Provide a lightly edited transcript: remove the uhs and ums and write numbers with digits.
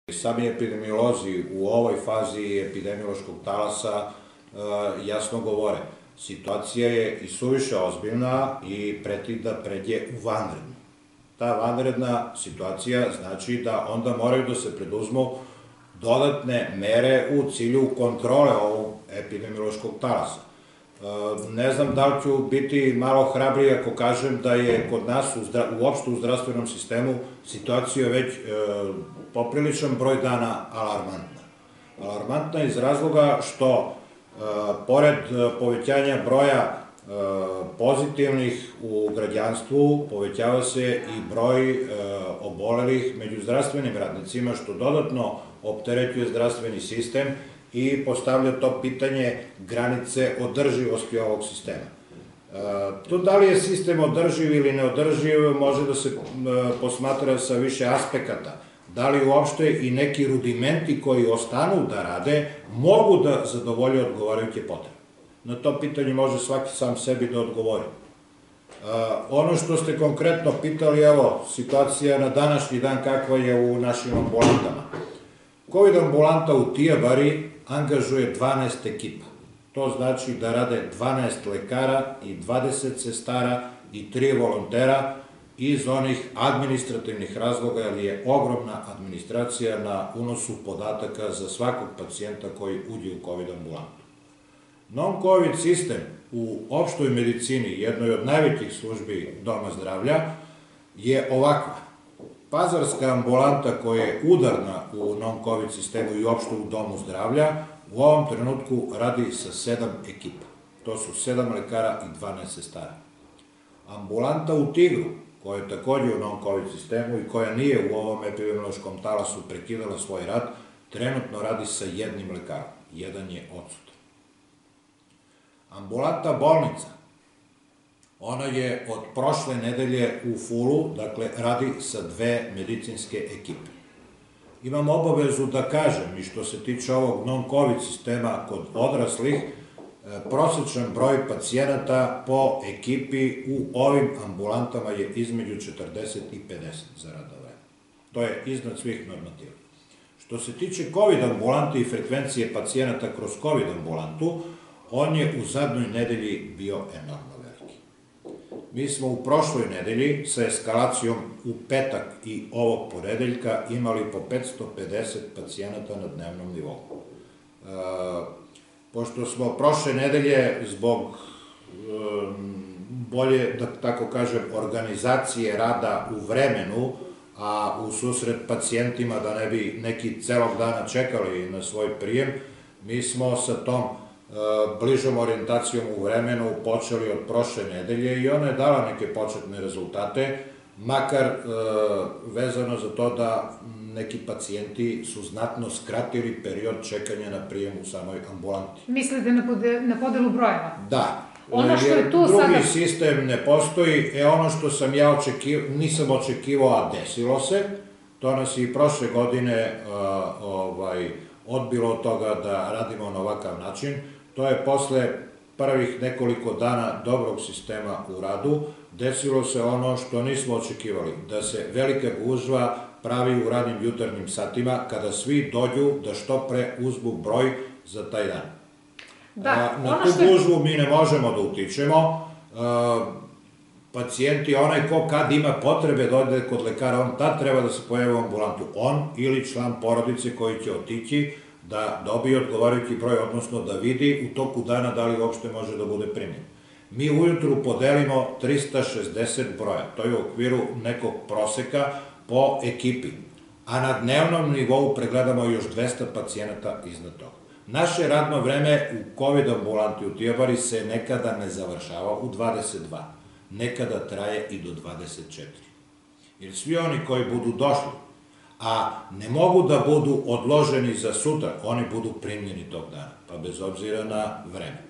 Sami epidemiolozi u ovoj fazi epidemiološkog talasa jasno govore. Situacija je i suviše ozbiljna i preti da pređe u vanrednu. Ta vanredna situacija znači da onda moraju da se preduzmu dodatne mere u cilju kontrole ovog epidemiološkog talasa. Ne znam da li ću biti malo hrabriji ako kažem da je kod nas uopšte u zdravstvenom sistemu situacija već popriličan broj dana alarmantna. Alarmantna iz razloga što pored povećanja broja pozitivnih u građanstvu povećava se i broj obolelih među zdravstvenim radnicima, što dodatno opterećuje zdravstveni sistem i postavlja to pitanje granice održivosti ovog sistema. To da li je sistem održiv ili neodrživ može da se posmatra sa više aspekata. Da li uopšte i neki rudimenti koji ostanu da rade mogu da zadovolje odgovarajuće potrebe. Na to pitanje može svaki sam sebi da odgovori. Ono što ste konkretno pitali, evo, situacija na današnji dan kakva je u našim ambulantama. COVID ambulanta u Tijabari angažuje 12 ekipa. To znači da rade 12 lekara i 20 sestara i 3 volontera iz onih administrativnih razloga, jer je ogromna administracija na unosu podataka za svakog pacijenta koji uđe u COVID ambulantu. Non-COVID sistem u opštoj medicini, jednoj od najvećih službi Doma zdravlja, je ovakva. Pazarska ambulanta koja je udarna u non-COVID sistemu i uopšte u Domu zdravlja, u ovom trenutku radi sa 7 ekipa. To su 7 lekara i 12 sestara. Ambulanta u Tigru, koja je takođe u non-COVID sistemu i koja nije u ovom epidemiološkom talasu prekidala svoj rad, trenutno radi sa 1 lekarom. Jedan je odsutan. Ambulanta bolnica, ona je od prošle nedelje u fulu, dakle radi sa 2 medicinske ekipe. Imam obavezu da kažem i što se tiče ovog non-COVID sistema kod odraslih, prosečan broj pacijenata po ekipi u ovim ambulantama je između 40 i 50 za radno vreme. To je iznad svih normativa. Što se tiče COVID ambulante i frekvencije pacijenata kroz COVID ambulantu, on je u zadnjoj nedelji bio enormno veliki. Mi smo u prošloj nedelji sa eskalacijom u petak i ovog ponedeljka imali po 550 pacijenata na dnevnom nivou. Pošto smo prošle nedelje zbog bolje, da tako kažem, organizacije rada u vremenu, a u susret pacijentima da ne bi neki celog dana čekali na svoj prijem, mi smo sa tom bližom orijentacijom u vremenu počeli od prošle nedelje i ona je dala neke početne rezultate, makar vezano za to da neki pacijenti su znatno skratili period čekanja na prijem u samoj ambulanti. Mislite na podelu brojeva? Da, jer drugi sistem ne postoji, ono što sam ja nisam očekivao, a desilo se, to nas i prošle godine odbilo od toga da radimo na ovakav način. To je posle prvih nekoliko dana dobrog sistema u radu, desilo se ono što nismo očekivali, da se velika gužva pravi u radnim jutarnjim satima, kada svi dođu da što pre uzmu broj za taj dan. Na tu gužvu mi ne možemo da utičemo. Pacijenti, onaj ko kad ima potrebe da ode kod lekara, on tad treba da se pojavi u ambulantu. On ili član porodice koji će otići da dobije odgovarajući broj, odnosno da vidi u toku dana da li uopšte može da bude primljen. Mi ujutru podelimo 360 broja, to je u okviru nekog proseka po ekipi, a na dnevnom nivou pregledamo još 200 pacijenata iznad toga. Naše radno vreme u COVID ambulanti u Tijabari se nekada ne završava u 22, nekada traje i do 24. Jer svi oni koji budu došli, a ne mogu da budu odloženi za sutra, oni budu primljeni tog dana, pa bez obzira na vreme.